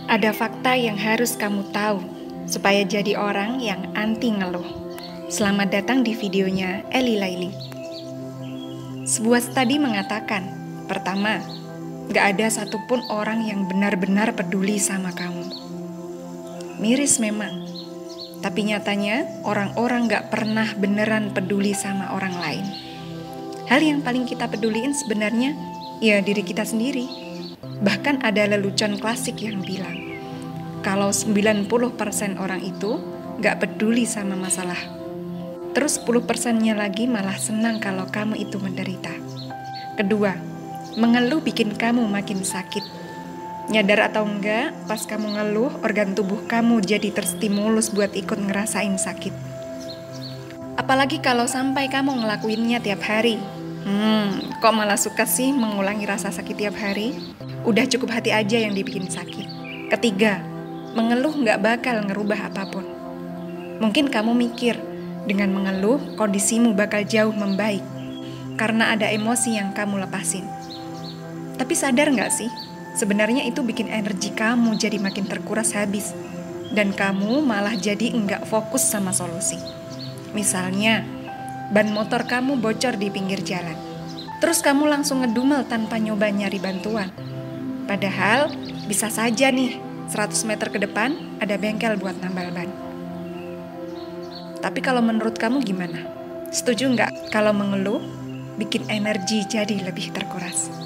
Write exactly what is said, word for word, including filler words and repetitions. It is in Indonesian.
Ada fakta yang harus kamu tahu supaya jadi orang yang anti ngeluh. Selamat datang di videonya Eli Laili. Sebuah studi mengatakan, pertama, gak ada satupun orang yang benar-benar peduli sama kamu. Miris memang, tapi nyatanya orang-orang gak pernah beneran peduli sama orang lain. Hal yang paling kita peduliin sebenarnya ya diri kita sendiri. Bahkan ada lelucon klasik yang bilang, kalau sembilan puluh persen orang itu gak peduli sama masalah, terus sepuluh persennya lagi malah senang kalau kamu itu menderita. Kedua, mengeluh bikin kamu makin sakit. Nyadar atau enggak, pas kamu ngeluh, organ tubuh kamu jadi terstimulus buat ikut ngerasain sakit. Apalagi kalau sampai kamu ngelakuinnya tiap hari. Hmm, kok malah suka sih mengulangi rasa sakit tiap hari? Udah cukup hati aja yang dibikin sakit. Ketiga, mengeluh gak bakal ngerubah apapun. Mungkin kamu mikir, dengan mengeluh kondisimu bakal jauh membaik karena ada emosi yang kamu lepasin. Tapi sadar gak sih, sebenarnya itu bikin energi kamu jadi makin terkuras habis, dan kamu malah jadi enggak fokus sama solusi. Misalnya, ban motor kamu bocor di pinggir jalan, terus kamu langsung ngedumel tanpa nyoba nyari bantuan. Padahal bisa saja nih seratus meter ke depan ada bengkel buat nambal ban. Tapi kalau menurut kamu gimana? Setuju nggak kalau mengeluh bikin energi jadi lebih terkuras?